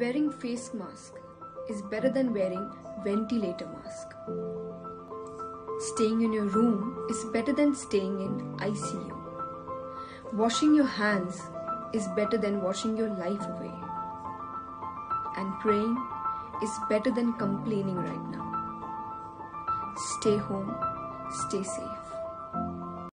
Wearing face mask is better than wearing ventilator mask. Staying in your room is better than staying in ICU. Washing your hands is better than washing your life away. And praying is better than complaining right now. Stay home, stay safe.